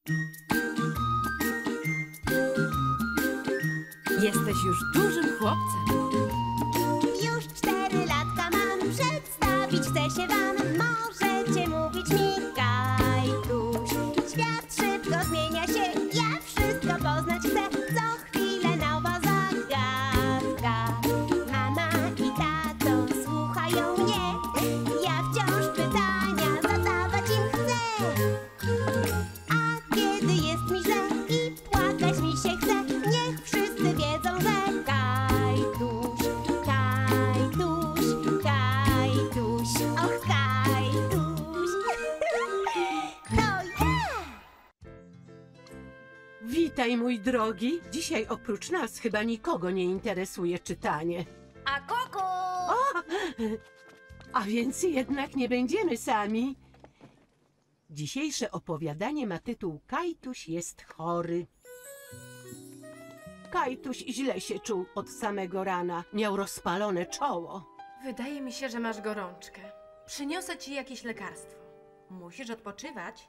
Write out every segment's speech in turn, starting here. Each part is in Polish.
Jesteś już dużym chłopcem. Już 4 latka mam, przedstawić chcę się wam. Możecie mówić mi Kajtuś. Świat szybko zmienia się, ja wszystko poznać chcę. Co chwilę nowa zagadka. Mama i tato słuchają mnie. Ja wciąż pytania zadawać im chcę. A kiedy jest mi źle i płakać mi się chce, niech wszyscy wiedzą, że Kajtuś, Kajtuś, Kajtuś, och Kajtuś, to ja! Witaj, mój drogi. Dzisiaj oprócz nas chyba nikogo nie interesuje czytanie. A kuku! A więc jednak nie będziemy sami. Dzisiejsze opowiadanie ma tytuł Kajtuś jest chory. Kajtuś źle się czuł od samego rana. Miał rozpalone czoło. Wydaje mi się, że masz gorączkę. Przyniosę ci jakieś lekarstwo. Musisz odpoczywać.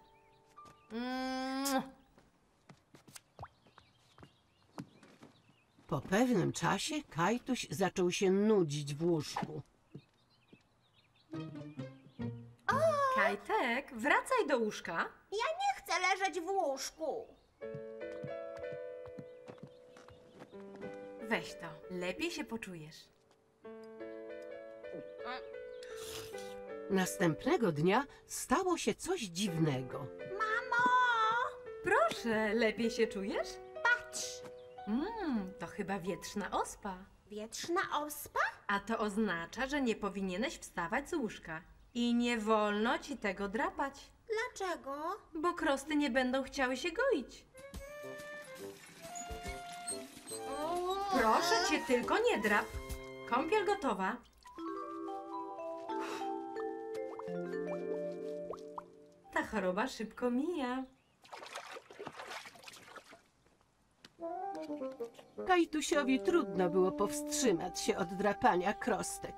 Po pewnym czasie Kajtuś zaczął się nudzić w łóżku. Kajtek, wracaj do łóżka. Ja nie chcę leżeć w łóżku. Weź to, lepiej się poczujesz. Następnego dnia stało się coś dziwnego. Mamo! Proszę, lepiej się czujesz? Patrz! To chyba wietrzna ospa. Wietrzna ospa? A to oznacza, że nie powinieneś wstawać z łóżka. I nie wolno ci tego drapać, Dlaczego? bo krosty nie będą chciały się goić. Proszę cię, tylko nie drap. Kąpiel gotowa. Ta choroba szybko mija. Kajtusiowi trudno było powstrzymać się od drapania krostek.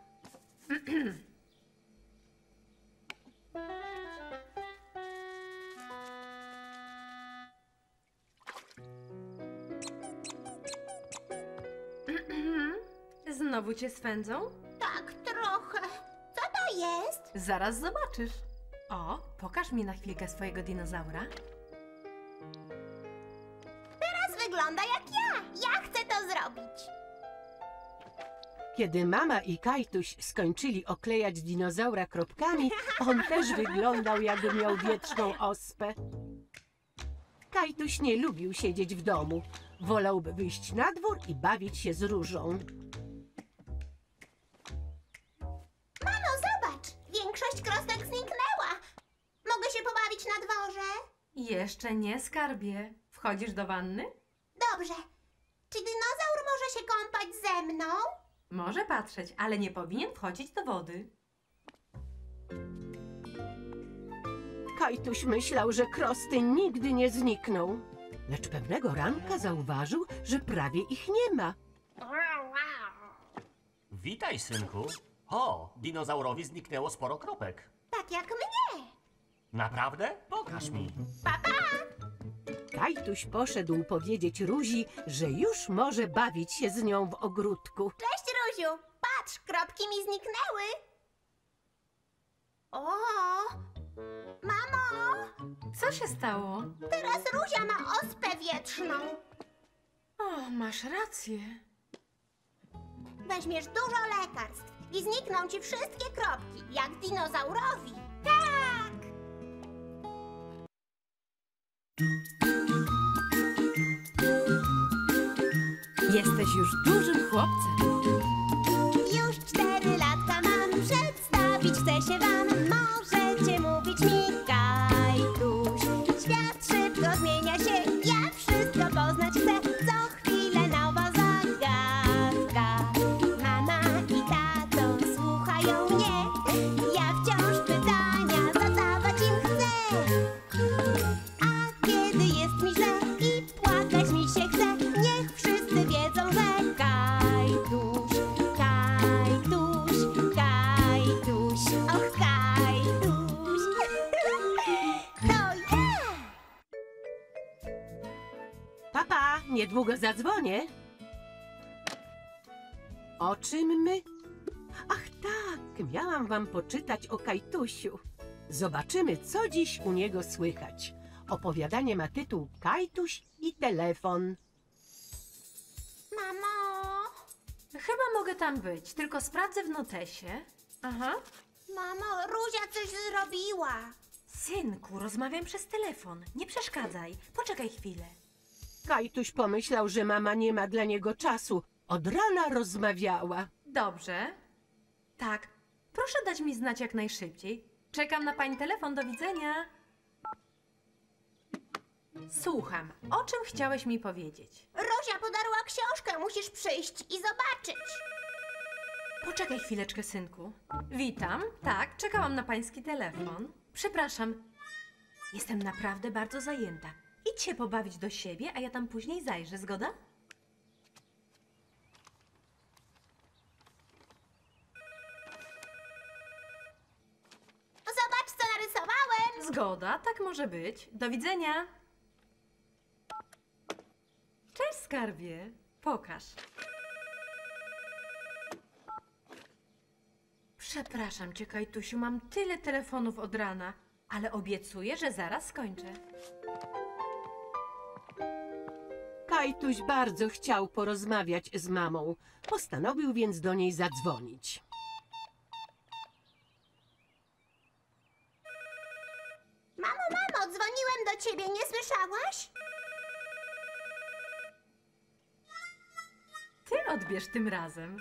Znowu cię swędzą? Tak, trochę. Co to jest? Zaraz zobaczysz. O, pokaż mi na chwilkę swojego dinozaura. Teraz wygląda jak ja. Ja chcę to zrobić. Kiedy mama i Kajtuś skończyli oklejać dinozaura kropkami, on też wyglądał, jakby miał wietrzną ospę. Kajtuś nie lubił siedzieć w domu. Wolałby wyjść na dwór i bawić się z Różą. Mamo, zobacz. Większość krostek zniknęła. Mogę się pobawić na dworze? Jeszcze nie, skarbie. Wchodzisz do wanny? Dobrze. Czy dinozaur może się kąpać ze mną? Może patrzeć, ale nie powinien wchodzić do wody. Kajtuś myślał, że krosty nigdy nie znikną. Lecz pewnego ranka zauważył, że prawie ich nie ma. Witaj, synku. O, dinozaurowi zniknęło sporo kropek. Tak jak mnie. Naprawdę? Pokaż mi. Kajtuś poszedł powiedzieć Ruzi, że już może bawić się z nią w ogródku. Cześć, Ruziu. Patrz, kropki mi zniknęły. O, mamo, Co się stało? teraz Ruzia ma ospę wietrzną. O, masz rację. Weźmiesz dużo lekarstw i znikną ci wszystkie kropki, jak dinozaurowi. Tak! Jesteś już dużym chłopcem. Już 4 latka mam, przedstawić chcę się wam. Możecie mówić mi Kajtuś. Świat szybko zmienia się, ja wszystko poznać chcę. Co chwilę nowa zagadka. Mama i tato słuchają mnie. Ja wciąż pytania zadawać im chcę. A kiedy jest mi źle i płakać mi się chce, niech wszyscy wiedzą, że Kajtuś, Kajtuś, Kajtuś, och Kajtuś. niedługo zadzwonię. O czym my? Ach tak, miałam wam poczytać o Kajtusiu. Zobaczymy, co dziś u niego słychać. Opowiadanie ma tytuł Kajtuś i telefon. Mamo, Chyba mogę tam być, tylko sprawdzę w notesie. Aha. mamo, Ruzia coś zrobiła. Synku, rozmawiam przez telefon. Nie przeszkadzaj. Poczekaj chwilę. Kajtuś pomyślał, że mama nie ma dla niego czasu. Od rana rozmawiała. Dobrze. Tak. Proszę dać mi znać jak najszybciej. Czekam na pani telefon. Do widzenia. Słucham. O czym chciałeś mi powiedzieć? Ruzia podarła książkę, musisz przyjść i zobaczyć. Poczekaj chwileczkę, synku. Witam. Tak, czekałam na pański telefon. Przepraszam. Jestem naprawdę bardzo zajęta. Idź się pobawić do siebie, a ja tam później zajrzę. Zgoda? Zobacz, co narysowałem. Zgoda, tak może być. Do widzenia. Cześć, skarbie. Pokaż. Przepraszam cię, Kajtusiu, mam tyle telefonów od rana, ale obiecuję, że zaraz skończę. Kajtuś bardzo chciał porozmawiać z mamą. Postanowił więc do niej zadzwonić. Mamo, dzwoniłem do ciebie, nie słyszałaś? Ty odbierz tym razem.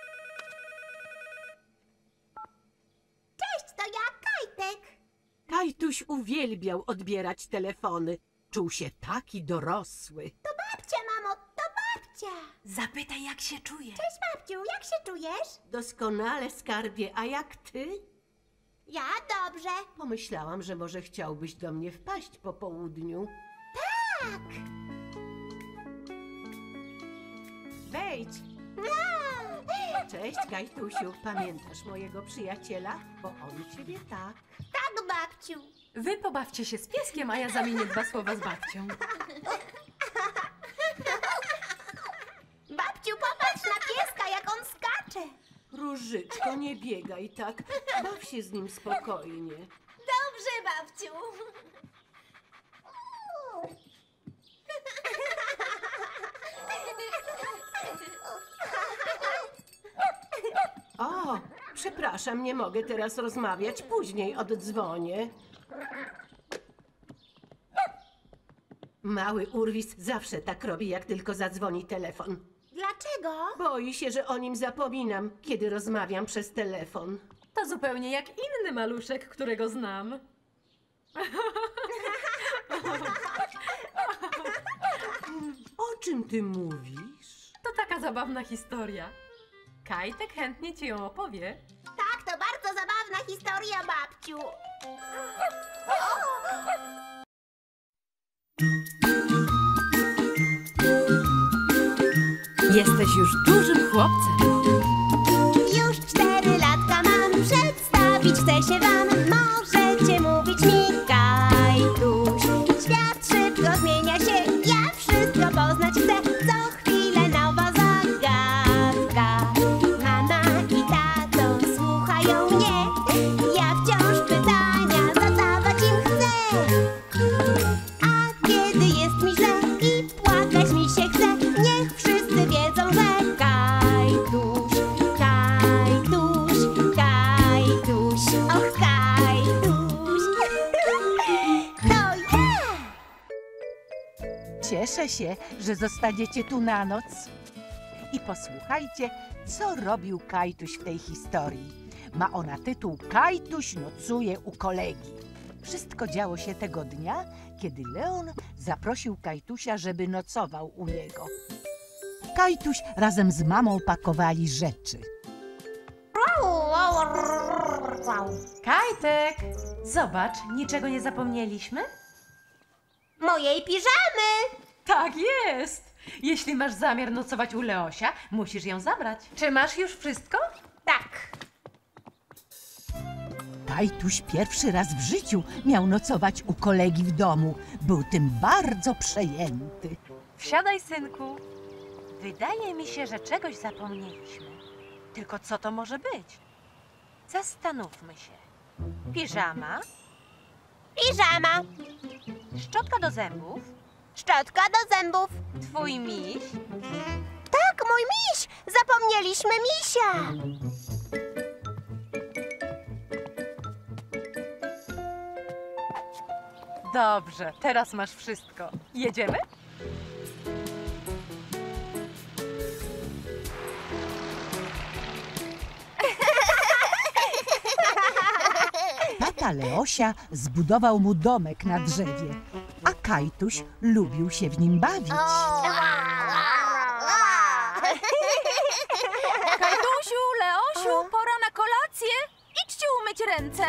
Cześć, to ja, Kajtek. Kajtuś uwielbiał odbierać telefony. Czuł się taki dorosły. To babcia, mamo, to babcia. Zapytaj, jak się czuje. Cześć, babciu, jak się czujesz? Doskonale, skarbie, a jak ty? Ja dobrze. Pomyślałam, że może chciałbyś do mnie wpaść po południu. Tak. Wejdź! Cześć, Kajtusiu. Pamiętasz mojego przyjaciela? Bo on ciebie tak. Tak, babciu. Wy pobawcie się z pieskiem, a ja zamienię 2 słowa z babcią. Babciu, popatrz na pieska, jak on skacze. Różyczko, nie biegaj tak. Baw się z nim spokojnie. Dobrze, babciu. O, przepraszam, nie mogę teraz rozmawiać. Później oddzwonię. Mały urwis zawsze tak robi, jak tylko zadzwoni telefon. Dlaczego? Boi się, że o nim zapominam, kiedy rozmawiam przez telefon. To zupełnie jak inny maluszek, którego znam. O czym ty mówisz? To taka zabawna historia. Kajtek chętnie ci ją opowie. Tak, to bardzo zabawna historia, babciu. Jesteś już dużym chłopcem. Już 4 latka mam, przedstawić chcę się wam. Możecie mówić mi Kajtuś. Świat szybko zmienia się, ja wszystko poznać chcę. Co chwilę nowa zagadka. Mama i tato słuchają mnie. Ja wciąż pytania zadawać im chcę. A kiedy jest mi źle i płakać mi się chce, niech wszyscy wiedzą, że Kajtuś, Kajtuś, Kajtuś, och Kajtuś. To ja! Cieszę się, że zostaniecie tu na noc. I posłuchajcie, co robił Kajtuś w tej historii. Ma ona tytuł Kajtuś nocuje u kolegi. Wszystko działo się tego dnia, kiedy Leon zaprosił Kajtusia, żeby nocował u niego. Kajtuś razem z mamą pakowali rzeczy. Kajtek! Zobacz, niczego nie zapomnieliśmy? Mojej piżamy! Tak jest! Jeśli masz zamiar nocować u Leosia, musisz ją zabrać. Czy masz już wszystko? Tak. Kajtuś pierwszy raz w życiu miał nocować u kolegi w domu. Był tym bardzo przejęty. Wsiadaj, synku. Wydaje mi się, że czegoś zapomnieliśmy. Tylko co to może być? Zastanówmy się. Piżama, Piżama, szczotka do zębów, szczotka do zębów. twój miś. Tak, mój miś! Zapomnieliśmy misia! Dobrze, teraz masz wszystko. Jedziemy? Tata Leosia zbudował mu domek na drzewie, a Kajtuś lubił się w nim bawić. Kajtusiu, Leosiu, pora na kolację. Idźcie umyć ręce.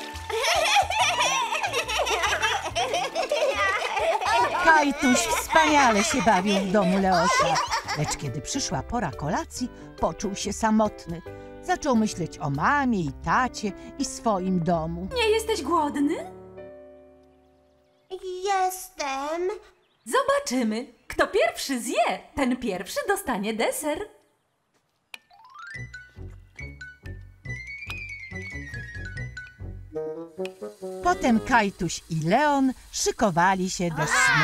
Kajtuś wspaniale się bawił w domu Leosia, lecz kiedy przyszła pora kolacji, poczuł się samotny. Zaczął myśleć o mamie i tacie i swoim domu. Nie jesteś głodny? Jestem. Zobaczymy. Kto pierwszy zje, ten pierwszy dostanie deser. Potem Kajtuś i Leon szykowali się do snu.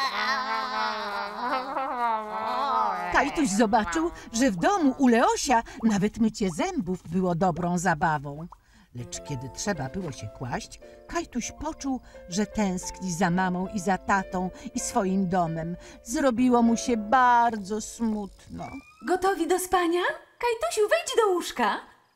Kajtuś zobaczył, że w domu u Leosia nawet mycie zębów było dobrą zabawą. Lecz kiedy trzeba było się kłaść, Kajtuś poczuł, że tęskni za mamą i za tatą i swoim domem. Zrobiło mu się bardzo smutno. Gotowi do spania? Kajtusiu, wejdź do łóżka.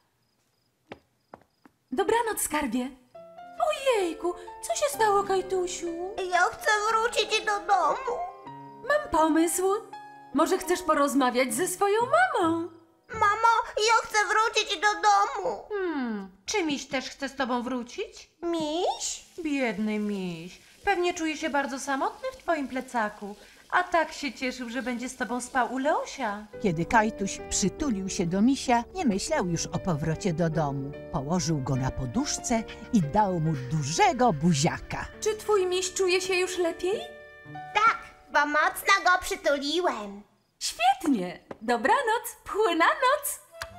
Dobranoc, skarbie. Ojejku, co się stało, Kajtusiu? Ja chcę wrócić do domu. Mam pomysł. Może chcesz porozmawiać ze swoją mamą? Mamo, ja chcę wrócić do domu. Czy miś też chce z tobą wrócić? Miś? Biedny miś. Pewnie czuje się bardzo samotny w twoim plecaku. A tak się cieszył, że będzie z tobą spał u Leosia. Kiedy Kajtuś przytulił się do misia, nie myślał już o powrocie do domu. Położył go na poduszce i dał mu dużego buziaka. Czy twój miś czuje się już lepiej? Tak, bo mocno go przytuliłem. Świetnie! Dobranoc, płyna noc!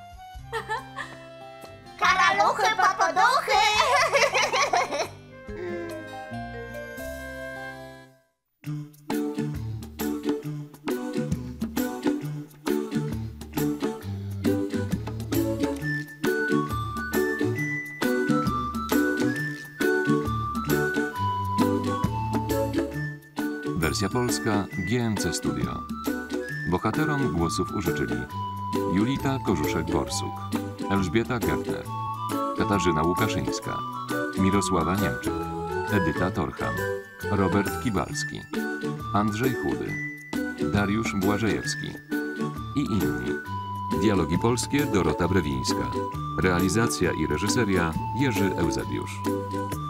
Karaluchy po poduchy. Wersja polska GMC Studio. Bohaterom głosów użyczyli Julita Korzuszek-Borsuk, Elżbieta Gertner, Katarzyna Łukaszyńska, Mirosława Niemczyk, Edyta Torcham, Robert Kibalski, Andrzej Chudy, Dariusz Błażejewski i inni. Dialogi polskie Dorota Brewińska. Realizacja i reżyseria Jerzy Eusebiusz.